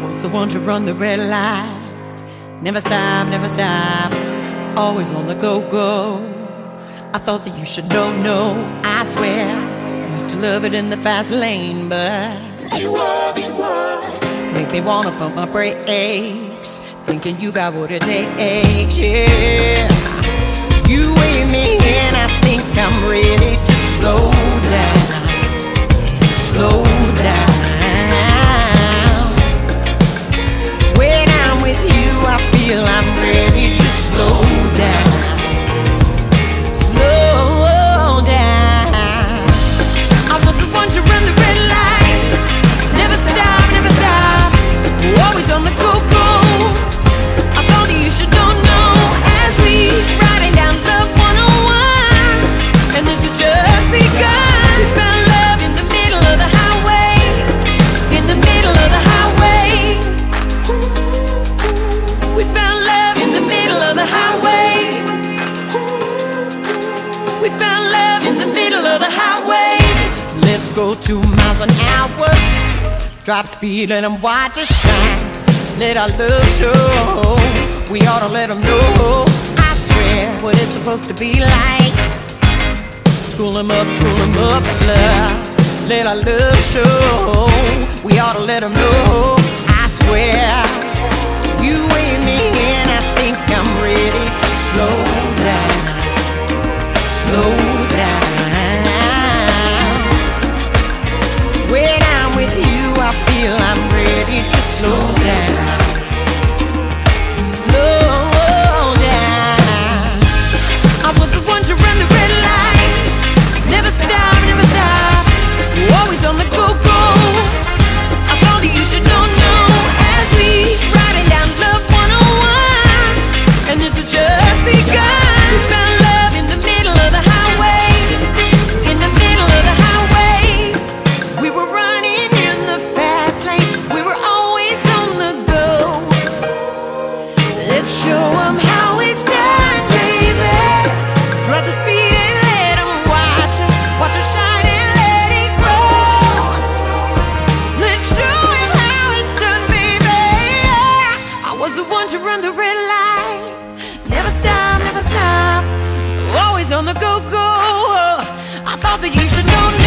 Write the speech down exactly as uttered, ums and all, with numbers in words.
was the one to run the red light. Never stop, never stop, always on the go-go. I thought that you should know, no, I swear. Used to love it in the fast lane, but you were, you were make me wanna pump my brakes, thinking you got what it takes, yeah. You weigh me and I think I'm ready to slow down, slow down. When I'm with you, I feel I'm ready to slow down, slow down. I was the one to run the red light. Never stop, never stop, always on the go-go. I thought that you should know, know, as we riding down Love one oh one, and this has just begun. We found love in the middle of the highway, in the middle of the highway. We found love in the middle of the highway. We found love in the middle of the highway. Let's go two miles an hour, drop speed, let them watch us shine. Let our love show, we ought to let them know, I swear, what it's supposed to be like. School them up, school them up, love. Let our love show, we ought to let them know, I swear. You weigh me and I think I'm ready to slow down, slow down. When I'm with you, I feel I'm ready to slow down, slow down. I was the one to run the red light. Never stop, never stop, always on the go-go. I thought that you should know, know, as we riding down Love one oh one, and this has just begun. We found love in the middle of the highway, in the middle of the highway. We were running in the fast lane, we were always on the go. Let's show them how it's done, baby. Drop the speed and let them watch us, watch us shine and let it grow. Let's show them how it's done, baby. I was the one to run the red light. Never stop, never stop, always on the go-go. I thought that you should know.